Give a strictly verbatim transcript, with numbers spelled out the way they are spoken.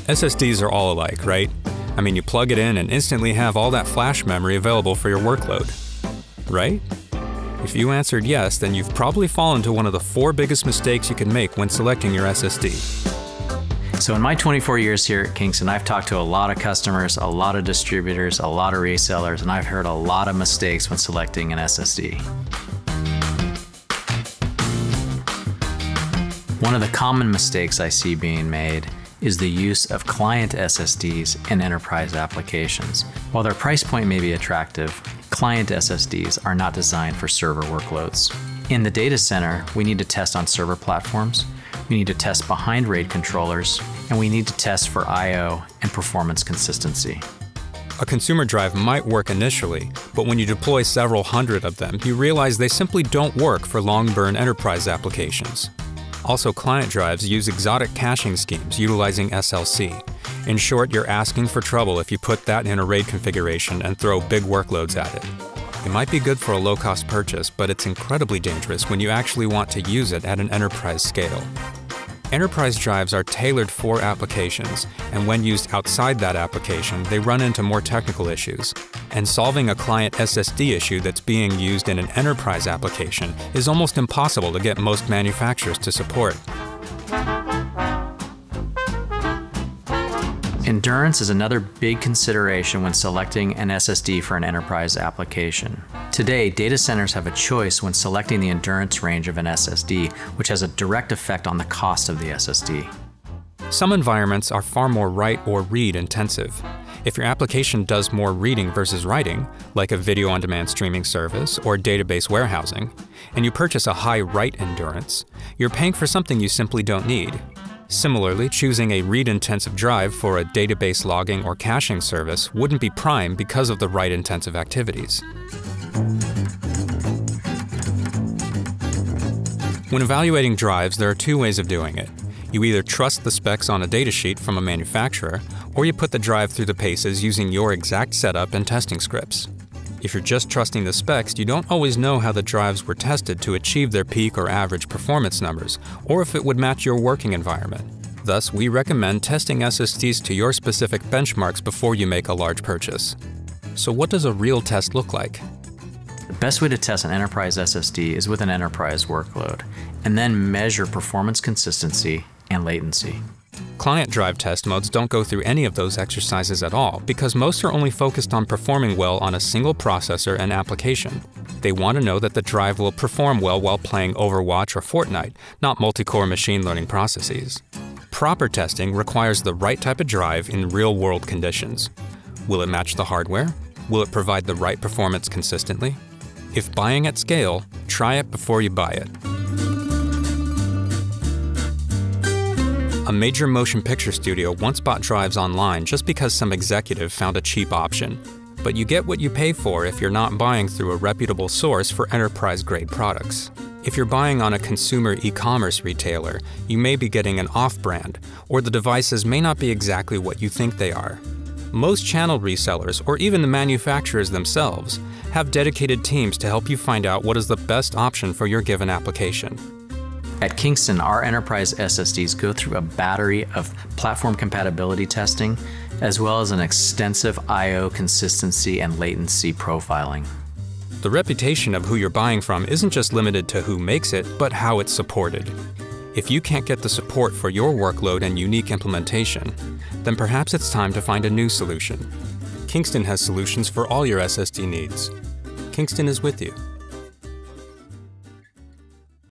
S S Ds are all alike, right? I mean, you plug it in and instantly have all that flash memory available for your workload, right? If you answered yes, then you've probably fallen to one of the four biggest mistakes you can make when selecting your S S D. So in my twenty-four years here at Kingston, I've talked to a lot of customers, a lot of distributors, a lot of resellers, and I've heard a lot of mistakes when selecting an S S D. One of the common mistakes I see being made is the use of client S S Ds in enterprise applications. While their price point may be attractive, client S S Ds are not designed for server workloads. In the data center, we need to test on server platforms, we need to test behind RAID controllers, and we need to test for I O and performance consistency. A consumer drive might work initially, but when you deploy several hundred of them, you realize they simply don't work for long-burn enterprise applications. Also, client drives use exotic caching schemes utilizing S L C. In short, you're asking for trouble if you put that in a RAID configuration and throw big workloads at it. It might be good for a low-cost purchase, but it's incredibly dangerous when you actually want to use it at an enterprise scale. Enterprise drives are tailored for applications, and when used outside that application, they run into more technical issues. And solving a client S S D issue that's being used in an enterprise application is almost impossible to get most manufacturers to support. Endurance is another big consideration when selecting an S S D for an enterprise application. Today, data centers have a choice when selecting the endurance range of an S S D, which has a direct effect on the cost of the S S D. Some environments are far more write or read intensive. If your application does more reading versus writing, like a video-on-demand streaming service or database warehousing, and you purchase a high write endurance, you're paying for something you simply don't need. Similarly, choosing a read-intensive drive for a database logging or caching service wouldn't be prime because of the write-intensive activities. When evaluating drives, there are two ways of doing it. You either trust the specs on a datasheet from a manufacturer, or you put the drive through the paces using your exact setup and testing scripts. If you're just trusting the specs, you don't always know how the drives were tested to achieve their peak or average performance numbers, or if it would match your working environment. Thus, we recommend testing S S Ds to your specific benchmarks before you make a large purchase. So what does a real test look like? The best way to test an enterprise S S D is with an enterprise workload, and then measure performance consistency and latency. Client drive test modes don't go through any of those exercises at all because most are only focused on performing well on a single processor and application. They want to know that the drive will perform well while playing Overwatch or Fortnite, not multi-core machine learning processes. Proper testing requires the right type of drive in real-world conditions. Will it match the hardware? Will it provide the right performance consistently? If buying at scale, try it before you buy it. A major motion picture studio once bought drives online just because some executive found a cheap option. But you get what you pay for if you're not buying through a reputable source for enterprise-grade products. If you're buying on a consumer e-commerce retailer, you may be getting an off-brand, or the devices may not be exactly what you think they are. Most channel resellers, or even the manufacturers themselves, have dedicated teams to help you find out what is the best option for your given application. At Kingston, our enterprise S S Ds go through a battery of platform compatibility testing, as well as an extensive I O consistency and latency profiling. The reputation of who you're buying from isn't just limited to who makes it, but how it's supported. If you can't get the support for your workload and unique implementation, then perhaps it's time to find a new solution. Kingston has solutions for all your S S D needs. Kingston is with you.